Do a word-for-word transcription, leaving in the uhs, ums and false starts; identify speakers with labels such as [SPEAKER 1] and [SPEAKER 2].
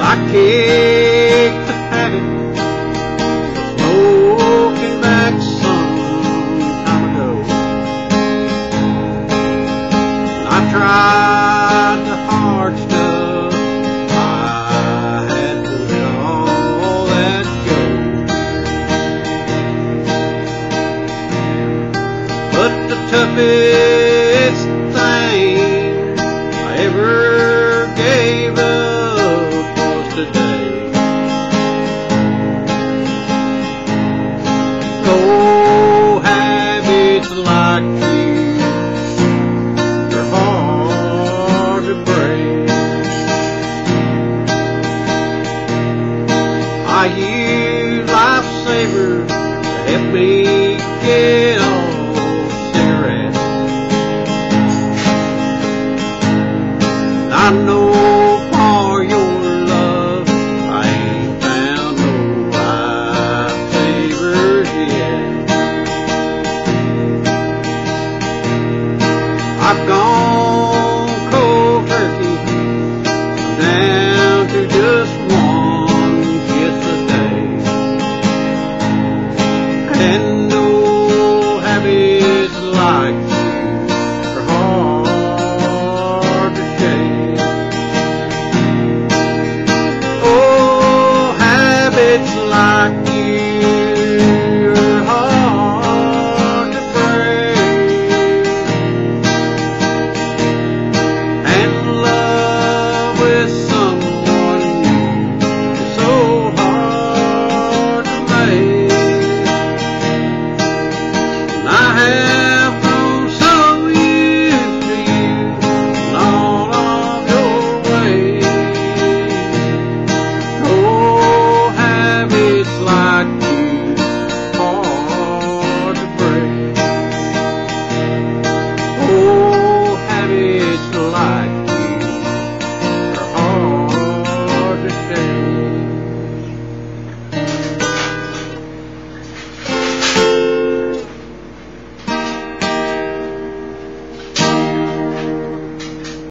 [SPEAKER 1] I kicked the habit of smoking back some time ago. I tried the hard stuff, I had to let all that go. But the toughest thing I ever gave up was today. No habits like you, they're hard to break. I use lifesavers to help me get off cigarettes. I know for your love I ain't found no lifesavers yet. I've gone cold turkey down to just one kiss a day, and no habits like you are hard to shake. Oh, habits like